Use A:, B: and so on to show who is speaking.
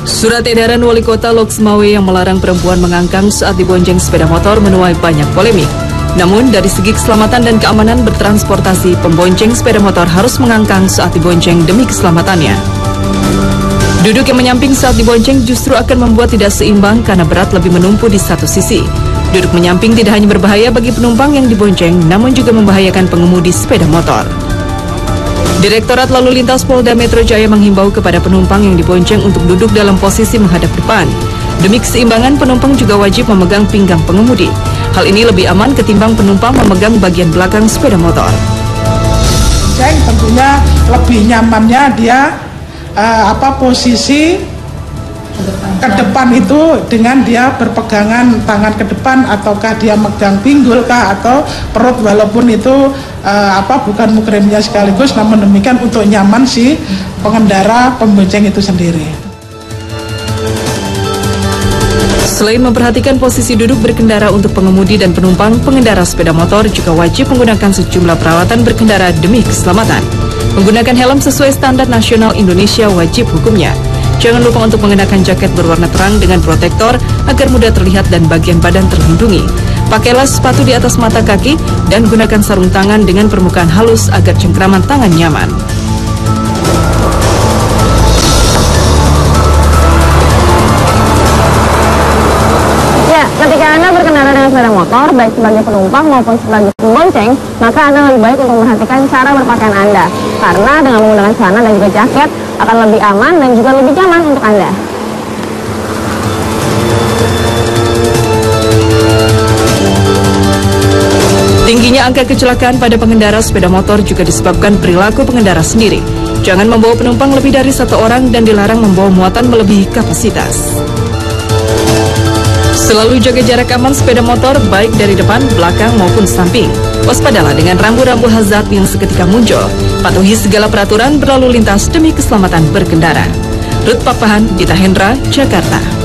A: Surat edaran Wali Kota Loksmawe yang melarang perempuan mengangkang saat dibonceng sepeda motor menuai banyak polemik. Namun, dari segi keselamatan dan keamanan bertransportasi, pembonceng sepeda motor harus mengangkang saat dibonceng demi keselamatannya. Duduk yang menyamping saat dibonceng justru akan membuat tidak seimbang karena berat lebih menumpu di satu sisi. Duduk menyamping tidak hanya berbahaya bagi penumpang yang dibonceng, namun juga membahayakan pengemudi sepeda motor. Direktorat Lalu Lintas Polda Metro Jaya menghimbau kepada penumpang yang dibonceng untuk duduk dalam posisi menghadap depan. Demi keseimbangan, penumpang juga wajib memegang pinggang pengemudi. Hal ini lebih aman ketimbang penumpang memegang bagian belakang sepeda motor.
B: Tentunya lebih nyamannya dia posisi ke depan itu dengan dia berpegangan tangan ke depan, ataukah dia megang pinggul kah atau perut, walaupun itu bukan mukremnya sekaligus, namun demikian untuk nyaman si pengendara pembonceng itu sendiri.
A: Selain memperhatikan posisi duduk berkendara untuk pengemudi dan penumpang, pengendara sepeda motor juga wajib menggunakan sejumlah peralatan berkendara demi keselamatan. Menggunakan helm sesuai standar nasional Indonesia wajib hukumnya. Jangan lupa untuk mengenakan jaket berwarna terang dengan protektor agar mudah terlihat dan bagian badan terlindungi. Pakailah sepatu di atas mata kaki dan gunakan sarung tangan dengan permukaan halus agar cengkraman tangan nyaman.
C: Ketika Anda berkendara dengan sepeda motor, baik sebagai penumpang maupun sebagai pembonceng, maka Anda lebih baik untuk memperhatikan cara berpakaian Anda. Karena dengan menggunakan celana dan juga jaket akan lebih aman dan juga lebih nyaman untuk Anda.
A: Tingginya angka kecelakaan pada pengendara sepeda motor juga disebabkan perilaku pengendara sendiri. Jangan membawa penumpang lebih dari satu orang dan dilarang membawa muatan melebihi kapasitas. Selalu jaga jarak aman sepeda motor baik dari depan, belakang maupun samping. Waspadalah dengan rambu-rambu hazard yang seketika muncul. Patuhi segala peraturan berlalu lintas demi keselamatan berkendara. Ruth Papahan, Dita Hendra, Jakarta.